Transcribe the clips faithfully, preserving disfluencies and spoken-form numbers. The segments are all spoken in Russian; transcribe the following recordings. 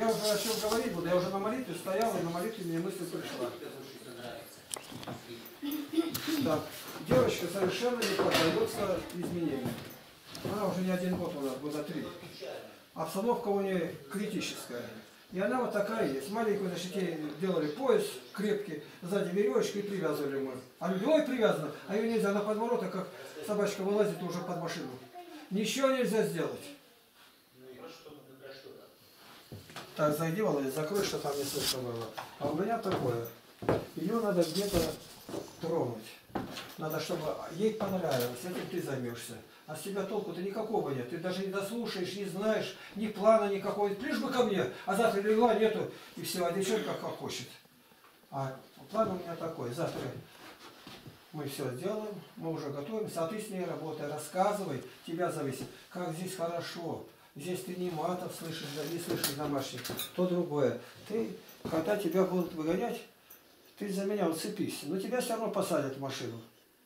Я уже о чем говорить буду, я уже на молитве стоял, и на молитве мне мысль пришла. Так, девочка совершенно не поддается изменениям. Она уже не один год у нас, года три. Обстановка у нее критическая. И она вот такая есть. Маленькую, значит, ей делали пояс крепкий, сзади веревочку и привязывали мы. А любой привязана, а ее нельзя на подворота, как собачка вылазит уже под машину. Ничего нельзя сделать. Так, зайди, Володя, закрой, что там не слышно было. А у меня такое. Ее надо где-то тронуть. Надо, чтобы ей понравилось, этим ты займешься. А с тебя толку-то никакого нет. Ты даже не дослушаешь, не знаешь, ни плана никакого. Лишь бы ко мне, а завтра легла, нету, и все, а девчонка как хочет. А план у меня такой. Завтра мы все сделаем, мы уже готовимся, а ты с ней работай, рассказывай, тебя зависит. Как здесь хорошо. Здесь ты не матов слышишь, не слышишь домашних, то другое. Ты, когда тебя будут выгонять, ты за меня уцепись, но тебя все равно посадят в машину.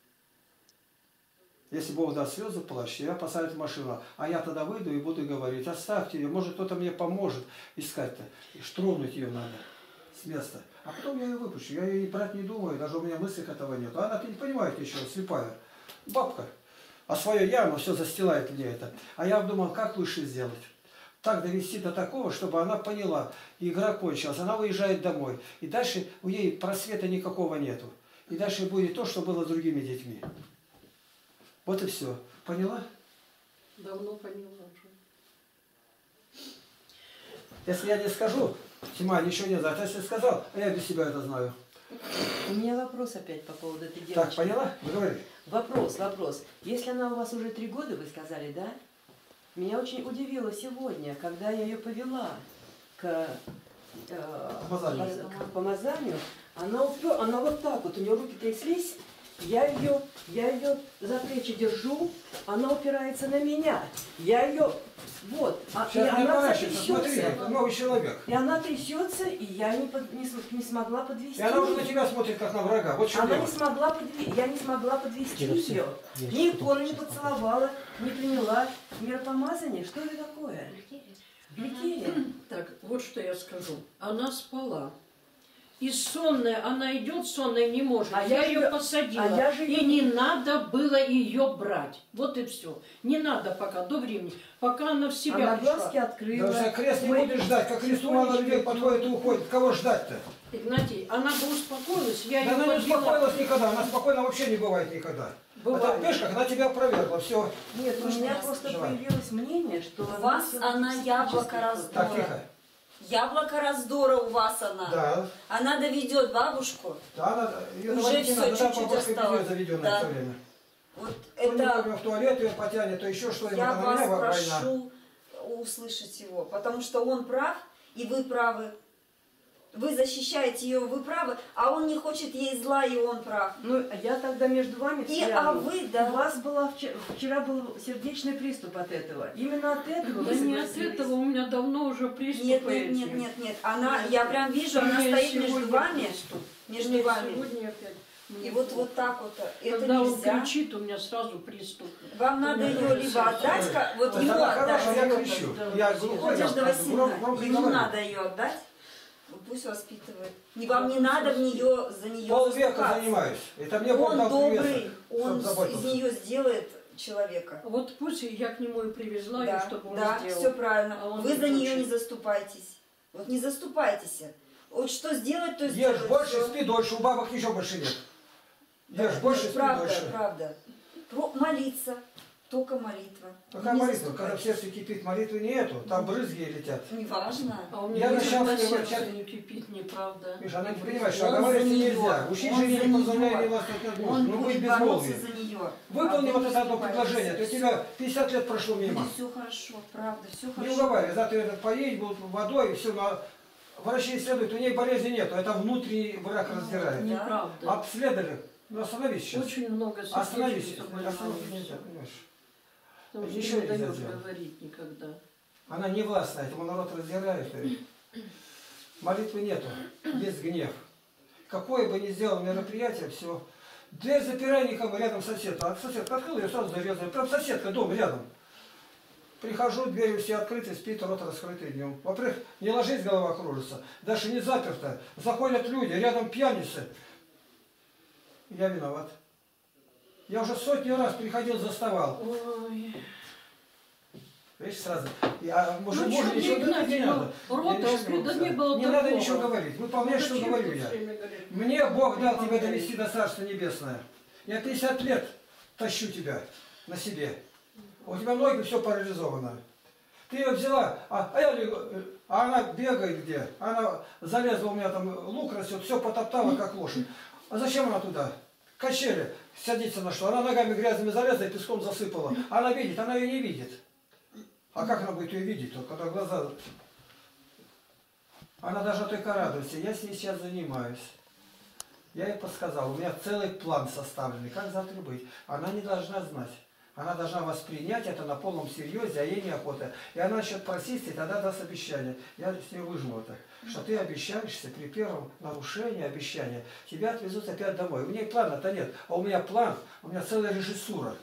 Если Бог даст слезы плачь, тебя посадят в машину. А я тогда выйду и буду говорить, оставьте ее, может кто-то мне поможет искать-то. И штурнуть ее надо с места. А потом я ее выпущу. Я ее брать не думаю, даже у меня мыслей этого нет. А она-то не понимает еще, слепая. Бабка. А свое я, она все застилает мне это. А я думал, как лучше сделать. Так довести до такого, чтобы она поняла. Игра кончилась, она уезжает домой. И дальше у ней просвета никакого нету. И дальше будет то, что было с другими детьми. Вот и все. Поняла? Давно поняла уже. Если я не скажу, Тима ничего не знает. Если сказал, а я без себя это знаю. У меня вопрос опять по поводу этой девочки. Так, поняла? Говори. Вопрос, вопрос. Если она у вас уже три года, вы сказали, да? Меня очень удивило сегодня, когда я ее повела к, э, помазанию. к помазанию. Она, упер, она вот так вот, у нее руки тряслись. Я ее, я ее за плечи держу, она упирается на меня. Я ее, вот, а, и она трясется. Новый человек. И она трясется, и я не, под, не, не смогла подвести. И она уже на тебя смотрит, как на врага. Вот она не смогла подвести, я не смогла подвести ее. Ни икону не поцеловала, не приняла миропомазание. Что это такое? Гликерия. Так, вот что я скажу. Она спала. И сонная, она идет сонная, не может. А я, я ее посадила. А я же... И не надо было ее брать. Вот и все. Не надо пока, до времени. Пока она в себя она пришла. глазки открыла. Да, крест не будешь ждать, как кресту мало людей подходит и уходит. Кого ждать-то? Игнатий, она бы успокоилась, я да ее она подбила. не успокоилась никогда, она спокойно вообще не бывает никогда. Бывает. А так, видишь, как она тебя опровергла, все. Нет, у меня просто Давай. появилось мнение, что... У вас она яблоко раздора. Так, тихо. Яблоко раздора у вас она. Да. Она доведет бабушку. Да, она, ее уже все чуть-чуть осталось. Да. Все время. Вот то это... в туалет ее потянет, то еще что-нибудь. Я она вас меня прошу война. услышать его, потому что он прав, и вы правы. Вы защищаете ее, вы правы, а он не хочет ей зла, и он прав. Ну, я тогда между вами и, а вы, да. У вас была вчера, вчера был сердечный приступ от этого. Именно от этого. Да не от этого, у меня давно уже приступ. Нет, нет, нет, нет, нет. Она, я прям вижу, она стоит между вами. Приступ. Между Нет, вами. Сегодня опять. И вот, вот так вот. Это Когда нельзя. он кричит, у меня сразу приступ. Вам надо ее либо отдать, вот ему отдать. Я кричу. Я глухой. Надежда Васильевна, ему надо ее отдать. Пусть воспитывает. Не вам не надо в нее за нее полвека занимаюсь. Это мне он дал добрый, он из нее сделает человека. Вот пусть я к нему и привезла да, ее, чтобы он да, сделал. все правильно. А вы за нее не заступайтесь. Вот не заступайтесь. Вот что сделать, то сделать. Ешь больше, все. Спи дольше, у бабок ничего больше нет. Ешь да, больше, спи правда, дольше. Правда, правда. Молиться. Только молитва. Какая молитва? Когда в сердце кипит, молитвы нету, там брызги летят. Неважно. А у меня я начал на сердце чат... не кипит, неправда. Миша, она не понимает, что говорить нельзя. Учить жене не позволяет, не властвовать над мужем. Ну вы безмолвие. Выполни вот это одно предложение, то у тебя пятьдесят лет прошло мимо. Все хорошо, правда, все хорошо. Не уговаривай, завтра этот поедет, будут водой, и все, но врачи исследуют, у ней болезни нет, это внутренний враг раздирает. Неправда. Обследовали, ну остановись сейчас. Очень много остановись, остановись, нельзя, понимаешь. Потому что ничего не нельзя даешь делать. говорить никогда. Она не властна, этому народ раздирает. Молитвы нету, есть гнев. Какое бы ни сделал мероприятие, все. Дверь запирай никому, рядом сосед. А сосед открыл, ее сразу зарезали. Прям соседка, дом рядом. Прихожу, двери все открыты, спит, рот раскрытый днем. Во-первых, не ложись, голова кружится. Даже не заперто. Заходят люди, рядом пьяницы. Я виноват. Я уже сотни раз приходил, заставал. Ой. Видишь, сразу. Я, может, Ну, может, что ничего мне говорить не Игнатий, надо. ну, рота Я ничего открыт, могу да сказать. не было Не надо такого. ничего говорить. Выполняй, что Зачем говорю ты я. все время говоришь? Мне Бог дал тебя довести до Царства Небесное. Я пятьдесят лет тащу тебя на себе. У тебя ноги все парализовано. Ты ее взяла, а, а, я, а она бегает где? Она залезла, у меня там лук растет, все потоптала, как лошадь. А зачем она туда? Качели, садится на что? Она ногами грязными залезла и песком засыпала. Она видит, она ее не видит. А как она будет ее видеть, то, когда глаза... Она даже только радуется. Я с ней сейчас занимаюсь. Я ей подсказал, у меня целый план составленный, как завтра быть. Она не должна знать. Она должна воспринять это на полном серьезе, а ей неохота. И она начнет просить, и тогда даст обещание. Я с ней выжму это. Что ты обещаешься при первом нарушении обещания, тебя отвезут опять домой. У нее плана-то нет, а у меня план, у меня целая режиссура.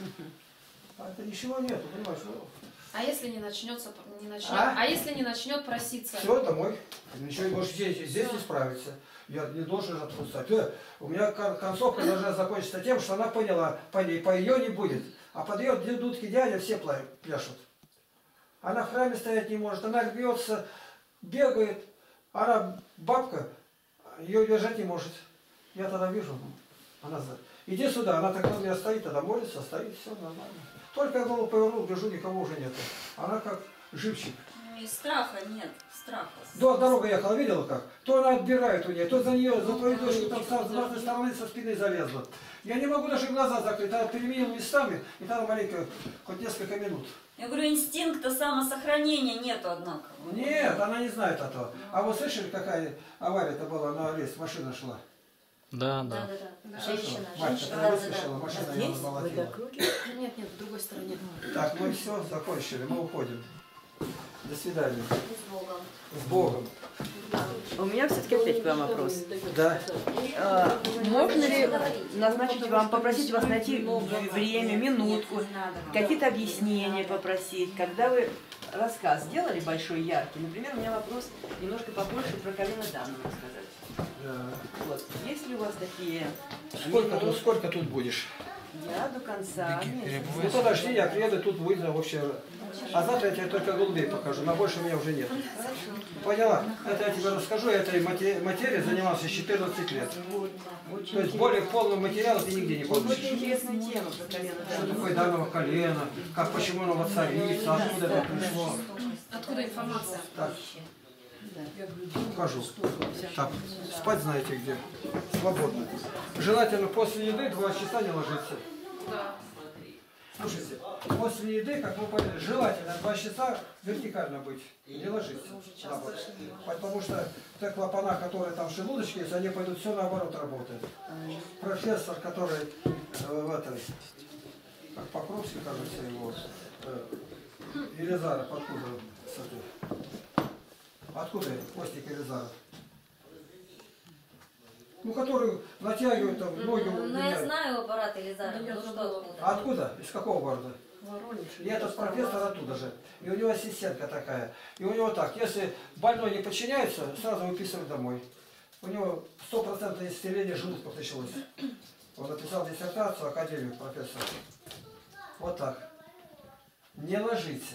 А это ничего нет, понимаешь? А если не начнется, не начнет, А? а? если не начнет проситься? Все, домой. Ничего, может, здесь, здесь не справиться. Я не должен отпускать. Э, У меня кон- концовка должна закончиться тем, что она поняла, по ней, по ее не будет. А под ее дудки дядя все пла- пляшут. Она в храме стоять не может, она рвется, бегает. Она бабка, ее держать не может. Я тогда вижу, она за... Иди сюда, она так у меня стоит, тогда молится, стоит, все нормально. Только я голову повернул, гляжу, никого уже нет. Она как живчик. Ну и страха нет, страха. До, дорога ехала, видела как? То она отбирает у нее, то за нее, за твою дочку там с разной стороны со спины залезла. Я не могу даже глаза закрыть, она переменил местами, и там маленько, хоть несколько минут. Я говорю, инстинкта самосохранения нету, однако. Нет, она не знает этого. А вы слышали, какая авария-то была на лес, машина шла? Да, да. Да, да, да. Слышала? Женщина, Мать, женщина. которая Да, да, выслушала, да. машина Здесь, ее в молотила. водокруге? Нет, нет, в другой стороне. Так, мы все закончили, мы уходим. До свидания. С Богом. С Богом. У меня все-таки опять к вам вопрос. Да. А, можно ли назначить вам, попросить вас найти время, минутку, какие-то объяснения попросить, когда вы рассказ сделали большой, яркий? Например, у меня вопрос немножко побольше про колено Данова рассказать. Да. Вот. Есть ли у вас такие Сколько тут, минутки? сколько тут будешь? Я до конца месяца. Ну подожди, я приеду, тут выйду вообще. А завтра я тебе только голубей покажу, на больше у меня уже нет. Поняла? Это я тебе расскажу, я этой мате- материей занимался с четырнадцати лет. То есть более полного материала ты нигде не Вот получишь. очень интересная тема про колено Что Данова. такое данного колена, как почему оно воцарится, откуда это пришло. Откуда информация? Так, покажу. Так, спать знаете где? Свободно. Желательно после еды два часа не ложиться. Да. Слушайте, после еды, как вы поняли, желательно два часа вертикально быть, не ложиться. на бок. Потому что те клапана, которые там в желудочке есть, они пойдут все наоборот работают. Профессор, который э, в этой, как Покровский, кажется, его, э, Елизаров, откуда? С этой, откуда Костик Елизаров? Ну, который натягивает там ноги. Ну, я удлиняет. знаю аппарат Елизарова, Да, я ну что забыла. откуда? А откуда? Из какого города? Воронеж. И этот профессор оттуда же. И у него ассистентка такая. И у него так, если больной не подчиняется, сразу выписывают домой. У него стопроцентное исцеление желудков началось. Он написал диссертацию, академик, профессор. Вот так. Не ложите.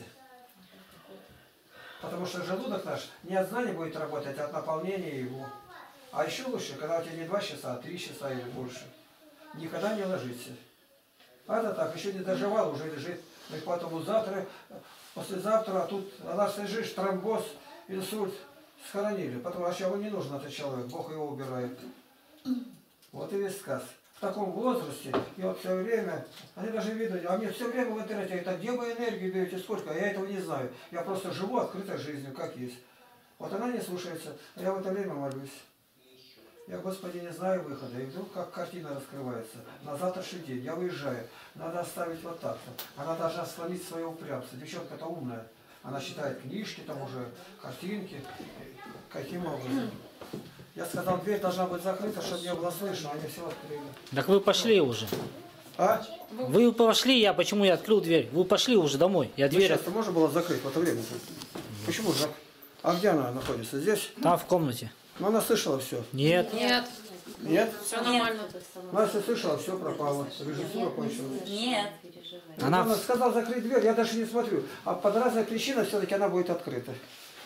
Потому что желудок наш не от знаний будет работать, а от наполнения его. А еще лучше, когда у тебя не два часа, а три часа или больше. Никогда не ложите. А это так, еще не доживал, уже лежит. И поэтому завтра, послезавтра, а тут, а нас лежишь, тромбоз, инсульт, схоронили. Потому что ему не нужен этот человек, Бог его убирает. Вот и весь сказ. В таком возрасте, и вот все время, они даже видно, а мне все время в интернете говорят, а где вы энергию берете, сколько? А я этого не знаю. Я просто живу открытой жизнью, как есть. Вот она не слушается, а я в это время молюсь. Я, Господи, не знаю выхода. И вдруг как картина раскрывается. На завтрашний день я выезжаю. Надо оставить вот так-то. Она должна сломить свое упрямство. Девчонка-то умная. Она читает книжки, там уже картинки. Каким образом? Я сказал, дверь должна быть закрыта, чтобы не было слышно. Они все открыли. Так вы пошли уже. А? Вы пошли, я почему я открыл дверь? Вы пошли уже домой. Я Ну, дверь сейчас-то можно было закрыть в это время? Почему зак... А где она находится? Здесь? там в комнате. Ну, она слышала все. Нет. Нет, Нет? все нормально. Настя слышала, все пропало. Режиссура кончилась. Нет. Она Она в- сказала закрыть дверь, я даже не смотрю. А под разной причиной все-таки она будет открыта.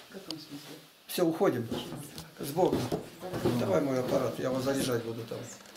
Все, уходим. С Богом. Давай мой аппарат, я его заряжать буду там.